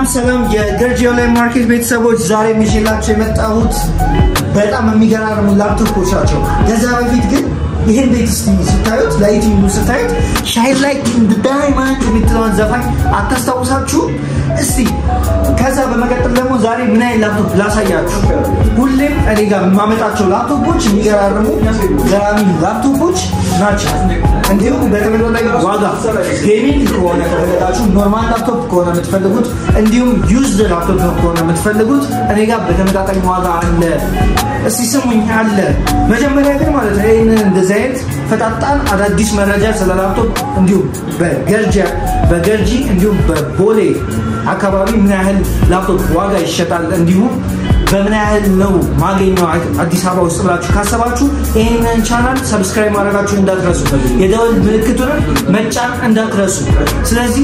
ሰላም የገርጂ ኦንላይን ማርኬት ቤተሰቦች ዛሬ ምሽላችሁ የመጣሁት በጣም የሚገራርሙ ላፕቶፖች ናቸው። ከዛ በፊት ግን ይሄን ቤት ስታዩት ላይቲንግ ስታዩት ሻይን ላይክ ኢን ዘ ዳይመንድ የምትለውን ዘፋኝ አታስታውሳችሁ? እስቲ ከዛ በመቀጠል ደግሞ ዛሬ ምን አይነት ላፕቶፕ ላሳያችሁ። ሁሌም እኔ ጋር ማመጣቸው ላፕቶፖች የሚገራርሙ ገራሚ ላፕቶፖች ናቸው። እንዲሁም በተመጣጣኝ ዋጋ ጌሚንግ ከሆነ ከፈለጋችሁ ኖርማል ላፕቶፕ ከሆነ የምትፈልጉት እንዲሁም ዩዝድ ላፕቶፕ ከሆነ የምትፈልጉት እኔ ጋር በተመጣጣኝ ዋጋ አለ። እስቲ ስሙኝ አለ። መጀመሪያ ግን ማለት ነው ይሄንን እንደዚህ አይነት ፈጣጣን አዳዲስ መረጃ ስለ ላፕቶፕ እንዲሁም በገርጂ እንዲሁም በቦሌ አካባቢ ምን ያህል ላፕቶፕ ዋጋ ይሸጣል እንዲሁም በምን ያህል ነው ማገኘው አዲስ አበባ ውስጥ ብላችሁ ካሰባችሁ ይሄንን ቻናል ሰብስክራይብ ማድረጋችሁ እንዳትረሱ፣ የደወል ምልክቱን መጫን እንዳትረሱ። ስለዚህ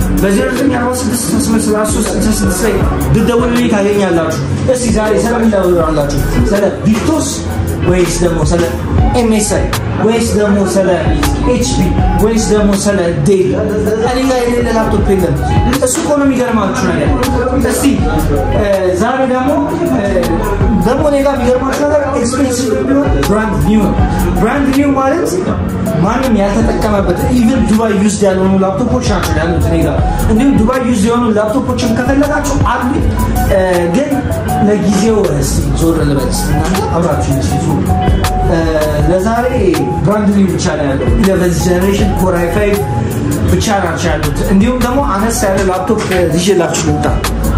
በ0946 ላይ ብትደውሉልኝ ታገኛላችሁ። እስቲ ዛሬ ስለምን ላወራላችሁ? ስለ ቪክቶስ ወይስ ደግሞ ስለ MSI ወይስ ደግሞ ስለ HP ወይስ ደግሞ ስለ ዴል? እኔ ጋር የሌለ ላፕቶፕ የለም። እሱ እኮ ነው የሚገርማችሁ ነገር። እስቲ ዛሬ ደግሞ እኔ ጋር የሚገርማችሁ ነገር ኤክስፔንሲቭ ቢሆን ብራንድ ኒው ማለት ማንም ያልተጠቀመበት ኢቭን ዱባይ ዩዝድ ያልሆኑ ላፕቶፖች ናቸው ያሉት እኔ ጋር። እንዲሁም ዱባይ ዩዝድ የሆኑ ላፕቶፖችን ከፈለጋችሁ አሉ። ግን ለጊዜው እስቲ ዞር ልበል እናንተ አብራችሁ ዞር ለዛሬ ብራንድ ኒው ብቻ ነው ያለው። 11 ጀነሬሽን ኮር i5 ብቻ ናቸው ያሉት። እንዲሁም ደግሞ አነስ ያለ ላፕቶፕ ይዤላችሁ ልምጣ።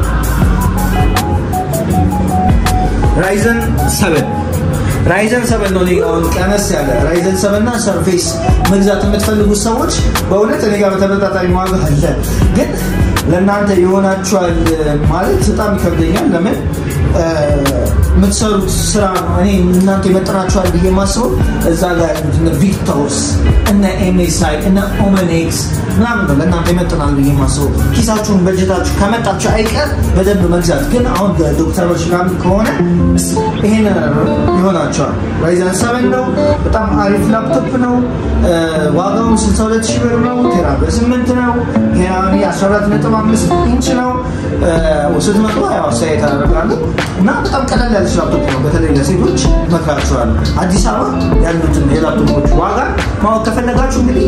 Ryzen 7 ነው ሊጋውን ቀነስ ያለ Ryzen 7 እና ሰርፌስ መግዛት የምትፈልጉ ሰዎች በእውነት እኔ ጋር በተመጣጣኝ ዋጋ አለ። ግን ለእናንተ የሆናችኋል ማለት በጣም ይከብደኛል። ለምን የምትሰሩት ስራ እኔ እናንተ ይመጥናችኋል ብዬ ማስበው እዛ ጋር ያሉት ቪክቶስ እና MSI እና ኦመኔክስ ምናምን ነው ለእናንተ ይመጥናል ብዬ ማስበው። ኪሳችሁን በጀታችሁ ከመጣችሁ አይቀር በደንብ መግዛት። ግን አሁን ዶክተሮች ጋር ከሆነ ይሄን ይሆናችኋል። Ryzen 7 ነው፣ በጣም አሪፍ ላፕቶፕ ነው። ዋጋው 62000 ብር ነው። ቴራ በ8 ነው። ያኔ 14.5 ኢንች ነው። 300 ያው ሳይት አደረጋለሁ እና በጣም ቀላል ያለ ላፕቶፕ ነው። በተለይ ለሴቶች መክራችኋለሁ። አዲስ አበባ ያሉትን የላፕቶፖች ዋጋ ማወቅ ከፈለጋችሁ እንግዲህ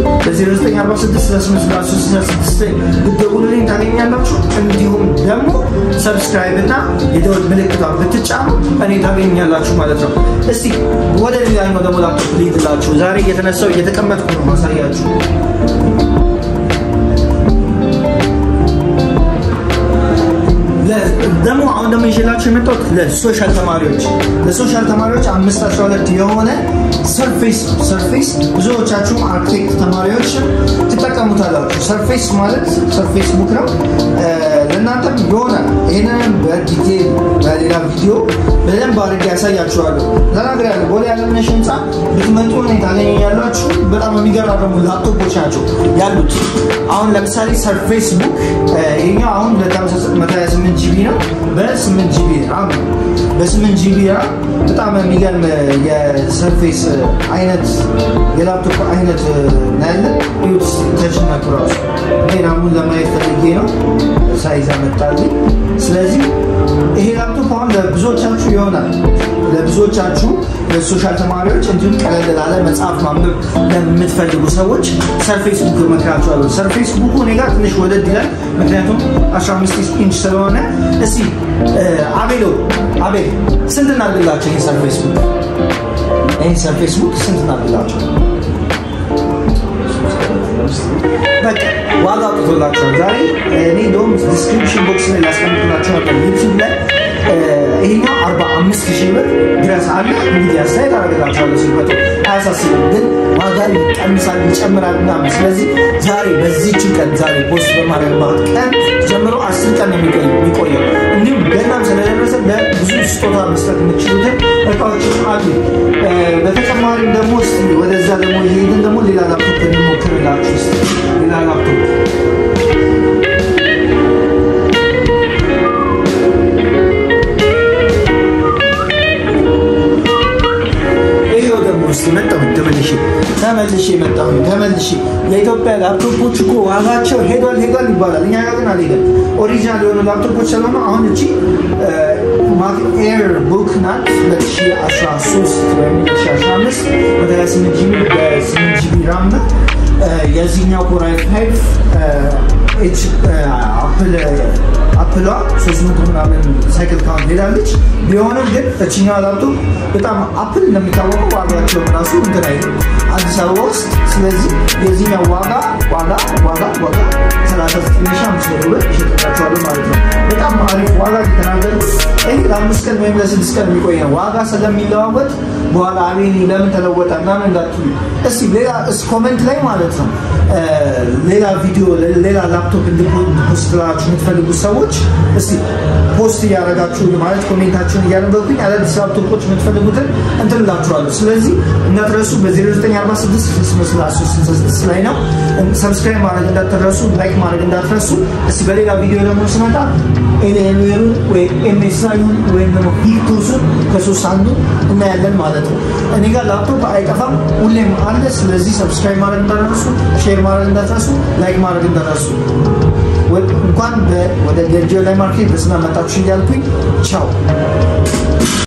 በ0946 ብትደውሉልኝ ታገኛላችሁ። እንዲሁም ደግሞ ሰብስክራይብ እና የደወል ምልክቱን ብትጫኑ እኔ ታገኛላችሁ ማለት ነው። እስቲ ወደ ሌላኛው ደግሞ ላፕቶፕ ልሂድላችሁ። ዛሬ እየተቀመጥኩ ነው ማሳያችሁ። ደግሞ አሁን ደግሞ ይዤላችሁ የመጣሁት ለሶሻል ተማሪዎች 512 የሆነ ሰርፌስ ብዙዎቻችሁ አርክቴክት ተማሪዎች ትጠቀሙታላችሁ። ሰርፌስ ማለት ሰርፌስ ቡክ ነው። ለእናንተም የሆነ ይሄንን በዲቴል በሌላ ቪዲዮ በደንብ አድርጌ ያሳያችኋለሁ። ተናግሬያለሁ። ቦሌ ዓለምነሽ ህንፃ ብትመጡ እኔ ታገኛላችሁ። በጣም የሚገራርሙ ላፕቶፖች ናቸው ያሉት። አሁን ለምሳሌ ሰርፌስ ቡክ ይሄኛው አሁን 128 GB ነው። በ8 GB በ8 GB በጣም የሚገርም የሰርፌስ አይነት የላፕቶፕ አይነት ነው። ዩስ ተችና ፕሮሰስ ሌላውን ለማየት ፈልጌ ነው ሳይዝ አመጣልኝ። ስለዚህ ይሄ ላፕቶፕ አሁን ለብዙዎቻችሁ ይሆናል። ለብዙዎቻችሁ ለሶሻል ተማሪዎች እንዲሁም ቀለል ላለ መጽሐፍ ማንበብ ለምትፈልጉ ሰዎች ሰርፌስ ቡክ መክራችኋለሁ። ሰርፌስ ቡኩ እኔ ጋር ትንሽ ወደድ ይላል፣ ምክንያቱም 15 ኢንች ስለሆነ። እስቲ አቤል ስንት እናድርግላችሁ? ይሄ ሰርፌስ ቡክ ስንት እናድርግላችሁ? በቃ ዋጋ አውጥቶላችኋል። ዛሬ እኔ እንደውም ዲስክሪፕሽን ቦክስ ላይ ላስቀምጥላችሁ ነበር ዩቲዩብ ላይ ይሄኛው 45000 ብር ድረስ አለ። እንግዲህ አስተያየት አደርግላችኋለሁ ሲመጡ አያሳስብም። ግን ዋጋ ይቀንሳል ይጨምራል ምናምን። ስለዚህ ዛሬ በዚህች ቀን ዛሬ ፖስት በማድረግባት ቀን ጀምሮ 10 ቀን ነው የሚቆየው። እንዲሁም ገናም ስለደረሰ ለብዙ ስጦታ መስጠት የምትችሉትን እቃዎች አሉ። በተጨማሪም ደግሞ እስቲ ወደዛ ደግሞ ይሄንን ደግሞ ሌላ ላፕቶፕ እንሞክርላችሁ። እስቲ ሌላ ላፕቶፕ ተመልሼ መጣሁ። ተመልሼ የኢትዮጵያ ላፕቶፖች እኮ ዋጋቸው ሄዷል ይባላል እኛ ጋር ግን አልሄደም ኦሪጂናል የሆኑ ላፕቶፖች ስለሆኑ አሁን እቺ ማክ ኤር ቡክ ናት 2013 ወይም 2015 ወደ 8 ጂቢ ራም ናት የዚህኛው ኮር i5 ኤች አፕሏ 300 ምናምን ሳይክል ካውንት ሄዳለች ቢሆንም ግን እቺኛው ላፕቶፕ በጣም አፕል እንደሚታወቀው ዋጋቸው ራሱ እንትን አይደለም አዲስ አበባ ውስጥ ስለዚህ የዚህኛው ዋጋ 39,500 ብር ይሸጣቸዋል ማለት ነው በጣም አሪፍ ዋጋ ተናገሩ ይሄ ለአምስት ቀን ወይም ለስድስት ቀን የሚቆይ ነው ዋጋ ስለሚለዋወጥ በኋላ አቤኔ ለምን ተለወጠ ምናምን እንዳትሉ እስቲ ሌላ ኮሜንት ላይ ማለት ነው ሌላ ቪዲዮ ሌላ ላፕቶፕ እንድፖስት ላችሁ የምትፈልጉ ሰዎች እስቲ ፖስት ያደርጋችሁ ማለት ኮሜንታችሁን እያነበብኩኝ አዳዲስ ላፕቶፖች የምትፈልጉትን እንትላችኋለሁ ስለዚህ እናትረሱ በ0946 ላይ ነው ሰብስክራይብ ማድረግ እንዳትረሱ ላይክ ማድረግ እንዳትረሱ እስቲ በሌላ ቪዲዮ ደግሞ ስመጣ ኤንኤንሩ ወይ ኤምኤስአይን ወይ ደግሞ ፒክቱስን ከሶስት አንዱ እናያለን ማለት ነው እኔ ጋር ላፕቶፕ አይጠፋም ሁሌም አለ ስለዚህ ሰብስክራይብ ማድረግ እንዳትረሱ ሼር ማድረግ እንዳትረሱ ላይክ ማድረግ እንዳትረሱ እንኳን ወደ ገርጂ ኦንላይን ማርኬት በሰላም መጣችሁ እያልኩኝ ቻው